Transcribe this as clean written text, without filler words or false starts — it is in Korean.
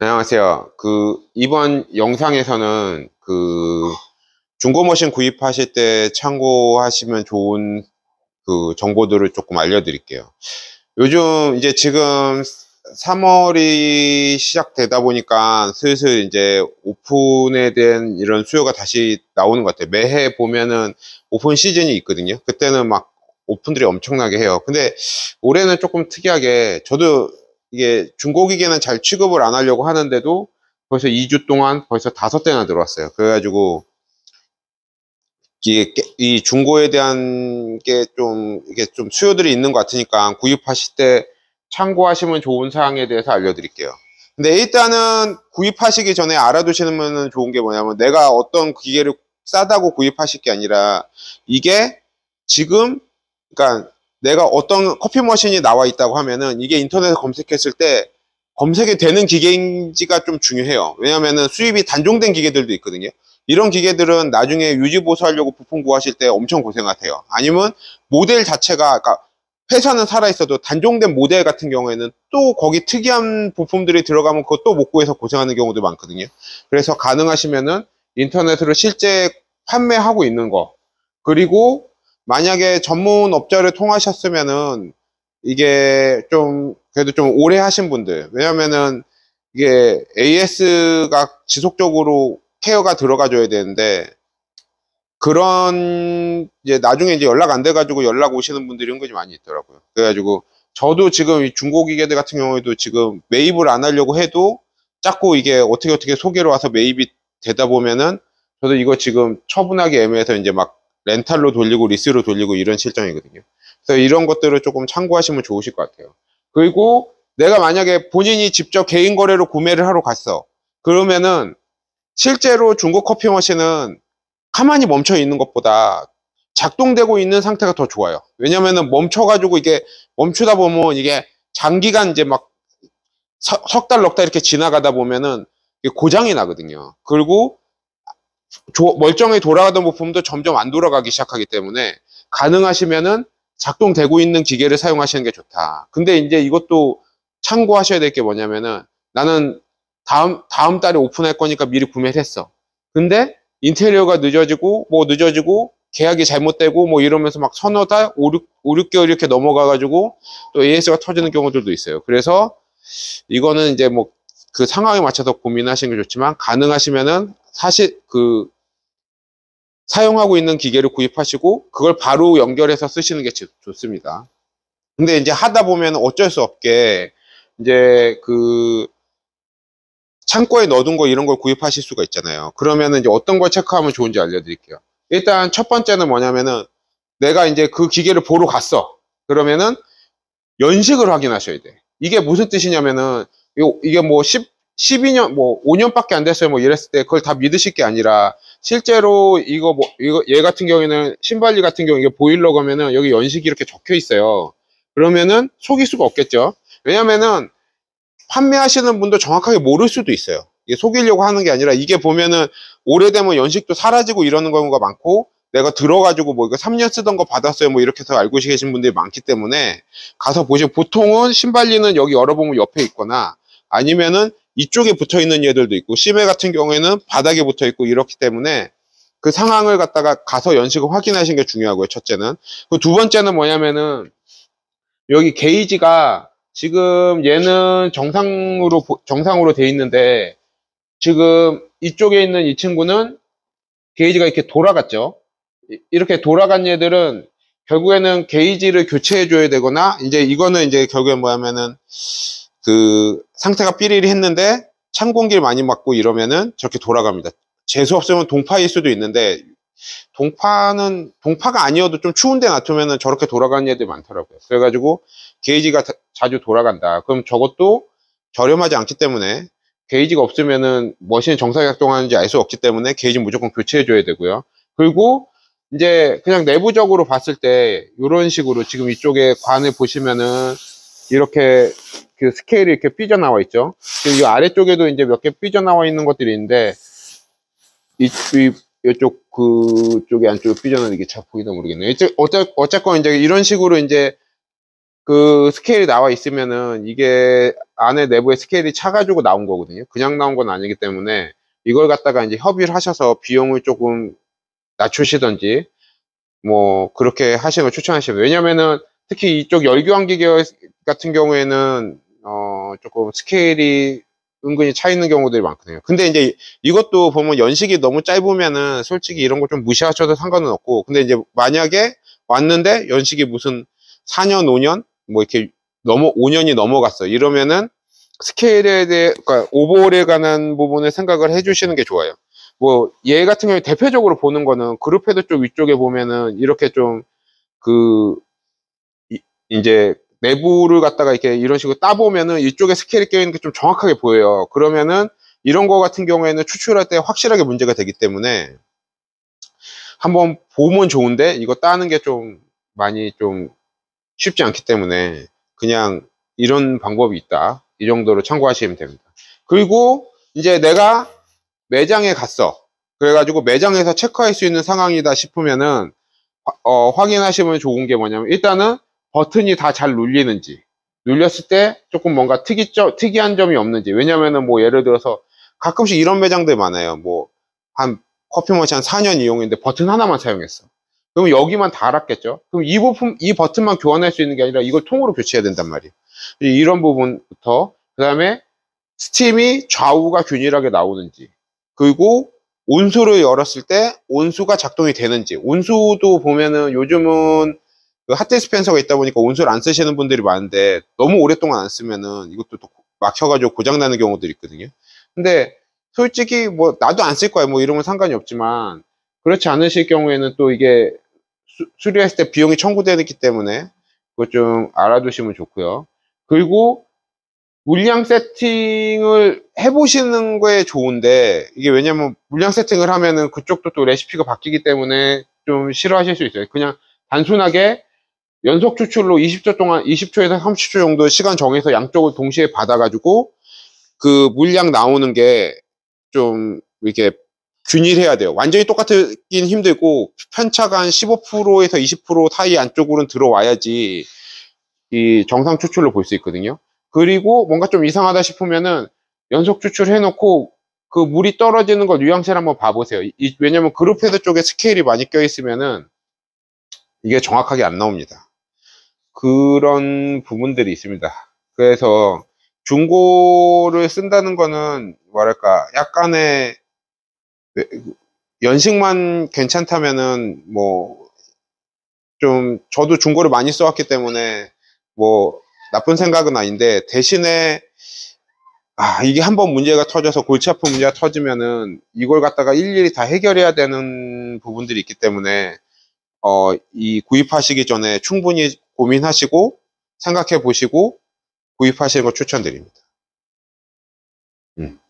안녕하세요. 이번 영상에서는 중고 머신 구입하실 때 참고하시면 좋은 정보들을 조금 알려드릴게요. 요즘 이제 지금 3월이 시작되다 보니까 슬슬 이제 오픈에 대한 이런 수요가 다시 나오는 것 같아요. 매해 보면은 오픈 시즌이 있거든요. 그때는 막 오픈들이 엄청나게 해요. 근데 올해는 조금 특이하게 저도 이게 중고기계는 잘 취급을 안 하려고 하는데도 벌써 2주 동안 벌써 5대나 들어왔어요. 그래가지고 이 중고에 대한 이게 좀 수요들이 있는 것 같으니까 구입하실 때 참고하시면 좋은 사항에 대해서 알려드릴게요. 근데 일단은 구입하시기 전에 알아두시면 좋은 게 뭐냐면, 내가 어떤 기계를 싸다고 구입하실 게 아니라 이게 지금, 그러니까 내가 어떤 커피 머신이 나와 있다고 하면은 이게 인터넷에 검색했을 때 검색이 되는 기계인지가 좀 중요해요. 왜냐면은 수입이 단종된 기계들도 있거든요. 이런 기계들은 나중에 유지보수하려고 부품 구하실 때 엄청 고생하세요. 아니면 모델 자체가, 그러니까 회사는 살아있어도 단종된 모델 같은 경우에는 또 거기 특이한 부품들이 들어가면 그것도 못 구해서 고생하는 경우도 많거든요. 그래서 가능하시면은 인터넷으로 실제 판매하고 있는 거, 그리고 만약에 전문 업자를 통하셨으면은 이게 좀 그래도 좀 오래 하신 분들, 왜냐면은 이게 AS가 지속적으로 케어가 들어가줘야 되는데, 그런 이제 나중에 이제 연락 안 돼가지고 연락 오시는 분들이 은근히 많이 있더라고요. 그래가지고 저도 지금 이 중고기계들 같은 경우에도 지금 매입을 안 하려고 해도 자꾸 이게 어떻게 소개로 와서 매입이 되다 보면은 저도 이거 지금 처분하기 애매해서 이제 막 렌탈로 돌리고 리스로 돌리고 이런 실정이거든요. 그래서 이런 것들을 조금 참고하시면 좋으실 것 같아요. 그리고 내가 만약에 본인이 직접 개인 거래로 구매를 하러 갔어. 그러면은 실제로 중고 커피 머신은 가만히 멈춰 있는 것보다 작동되고 있는 상태가 더 좋아요. 왜냐면은 멈춰가지고 이게 멈추다 보면 이게 장기간 이제 막 석 달, 넉 달 이렇게 지나가다 보면은 고장이 나거든요. 그리고 멀쩡히 돌아가던 부품도 점점 안 돌아가기 시작하기 때문에 가능하시면은 작동되고 있는 기계를 사용하시는 게 좋다. 근데 이제 이것도 참고하셔야 될 게 뭐냐면은, 나는 다음 달에 오픈할 거니까 미리 구매를 했어. 근데 인테리어가 늦어지고 계약이 잘못되고 뭐 이러면서 막 서너 달, 5, 6개월 이렇게 넘어가가지고 또 AS가 터지는 경우들도 있어요. 그래서 이거는 이제 뭐 그 상황에 맞춰서 고민하시는 게 좋지만, 가능하시면은 사실 사용하고 있는 기계를 구입하시고 그걸 바로 연결해서 쓰시는 게 좋습니다. 근데 이제 하다 보면 어쩔 수 없게 이제 창고에 넣어둔 거 이런 걸 구입하실 수가 있잖아요. 그러면은 이제 어떤 걸 체크하면 좋은지 알려드릴게요. 일단 첫 번째는 뭐냐면은, 내가 이제 그 기계를 보러 갔어. 그러면은 연식을 확인하셔야 돼. 이게 무슨 뜻이냐면은, 이게 뭐 12년, 뭐 5년밖에 안 됐어요. 뭐 이랬을 때 그걸 다 믿으실 게 아니라, 실제로 얘 같은 경우에는 신발리 같은 경우 이게 보일러 가면은 여기 연식이 이렇게 적혀 있어요. 그러면은 속일 수가 없겠죠. 왜냐면은 판매하시는 분도 정확하게 모를 수도 있어요. 이게 속이려고 하는 게 아니라, 이게 보면은 오래되면 연식도 사라지고 이러는 경우가 많고, 내가 들어가지고 뭐 이거 3년 쓰던 거 받았어요 뭐 이렇게 해서 알고 계신 분들이 많기 때문에 가서 보시면, 보통은 신발리는 여기 열어보면 옆에 있거나 아니면은 이쪽에 붙어 있는 얘들도 있고, 시메 같은 경우에는 바닥에 붙어 있고 이렇기 때문에 그 상황을 갖다가 가서 연식을 확인하시는 게 중요하고요. 첫째는. 그 두 번째는 뭐냐면은, 여기 게이지가 지금 얘는 정상으로 돼 있는데, 지금 이쪽에 있는 이 친구는 게이지가 이렇게 돌아갔죠. 이렇게 돌아간 얘들은 결국에는 게이지를 교체해 줘야 되거나, 이제 이거는 이제 결국엔 뭐냐면은 상태가 삐리리 했는데 찬 공기를 많이 맞고 이러면은 저렇게 돌아갑니다. 재수 없으면 동파일 수도 있는데, 동파가 아니어도 좀 추운 데 놔두면은 저렇게 돌아가는 애들이 많더라고요. 그래가지고 게이지가 자주 돌아간다. 그럼 저것도 저렴하지 않기 때문에, 게이지가 없으면은 머신이 정상 작동하는지 알 수 없기 때문에 게이지 무조건 교체해 줘야 되고요. 그리고 이제 그냥 내부적으로 봤을 때 이런 식으로 지금 이쪽에 관을 보시면은 이렇게 스케일이 이렇게 삐져나와 있죠. 지금 이 아래쪽에도 이제 몇 개 삐져나와 있는 것들이 있는데, 이쪽 그쪽이 안쪽에 삐져나오는 게 잘 보이나 모르겠네요. 어쨌건 이제 이런 식으로 이제 스케일이 나와 있으면은 이게 안에 내부에 스케일이 차가지고 나온 거거든요. 그냥 나온 건 아니기 때문에 이걸 갖다가 이제 협의를 하셔서 비용을 조금 낮추시던지 뭐 그렇게 하시는 걸 추천하시면. 왜냐면은 특히 이쪽 열교환기 계열 같은 경우에는 조금 스케일이 은근히 차 있는 경우들이 많거든요. 근데 이제 이것도 보면 연식이 너무 짧으면은 솔직히 이런 거 좀 무시하셔도 상관은 없고, 근데 이제 만약에 왔는데 연식이 무슨 4년, 5년 뭐 이렇게 5년이 넘어갔어 이러면은 스케일에 대해, 그러니까 오버홀에 관한 부분을 생각을 해주시는 게 좋아요. 뭐 얘 같은 경우에 대표적으로 보는 거는 그룹 헤드 쪽 위쪽에 보면은 이렇게 좀 그 이제 내부를 갖다가 이렇게 이런 식으로 따보면은 이쪽에 스케일이 껴있는 게 좀 정확하게 보여요. 그러면은 이런 거 같은 경우에는 추출할 때 확실하게 문제가 되기 때문에 한번 보면 좋은데 이거 따는 게 좀 많이 좀 쉽지 않기 때문에 그냥 이런 방법이 있다, 이 정도로 참고하시면 됩니다. 그리고 이제 내가 매장에 갔어. 그래가지고 매장에서 체크할 수 있는 상황이다 싶으면은 확인하시면 좋은 게 뭐냐면, 일단은 버튼이 다 잘 눌리는지, 눌렸을 때 조금 뭔가 특이한 점이 없는지. 왜냐면은 뭐 예를 들어서 가끔씩 이런 매장들 많아요. 뭐 한 커피 머신 한 4년 이용했는데 버튼 하나만 사용했어. 그럼 여기만 달았겠죠. 그럼 이 버튼만 교환할 수 있는 게 아니라 이걸 통으로 교체해야 된단 말이에요. 이런 부분부터, 그 다음에 스팀이 좌우가 균일하게 나오는지, 그리고 온수를 열었을 때 온수가 작동이 되는지. 온수도 보면은 요즘은 그 핫 디스펜서가 있다 보니까 온수를 안 쓰시는 분들이 많은데, 너무 오랫동안 안 쓰면은 이것도 또 막혀가지고 고장나는 경우들이 있거든요. 근데 솔직히 뭐 나도 안 쓸 거야 뭐 이러면 상관이 없지만, 그렇지 않으실 경우에는 또 이게 수리했을 때 비용이 청구되기 때문에 그거 좀 알아두시면 좋고요. 그리고 물량 세팅을 해보시는 거에 좋은데, 이게 왜냐면 물량 세팅을 하면은 그쪽도 또 레시피가 바뀌기 때문에 좀 싫어하실 수 있어요. 그냥 단순하게 연속 추출로 20초 동안, 20초에서 30초 정도 시간 정해서 양쪽을 동시에 받아가지고 그 물량 나오는 게 좀 이렇게 균일해야 돼요. 완전히 똑같긴 힘들고 편차가 한 15%에서 20% 사이 안쪽으로는 들어와야지 이 정상 추출로 볼 수 있거든요. 그리고 뭔가 좀 이상하다 싶으면은 연속 추출해놓고 그 물이 떨어지는 거 뉘앙스를 한번 봐보세요. 왜냐면 그룹 헤드 쪽에 스케일이 많이 껴있으면은 이게 정확하게 안 나옵니다. 그런 부분들이 있습니다. 그래서 중고를 쓴다는 거는 뭐랄까 약간의 연식만 괜찮다면은 뭐 좀, 저도 중고를 많이 써왔기 때문에 뭐 나쁜 생각은 아닌데, 대신에 이게 한번 문제가 터져서 골치 아픈 문제가 터지면은 이걸 갖다가 일일이 다 해결해야 되는 부분들이 있기 때문에 이 구입하시기 전에 충분히 고민하시고 생각해 보시고 구입하시는 걸 추천드립니다.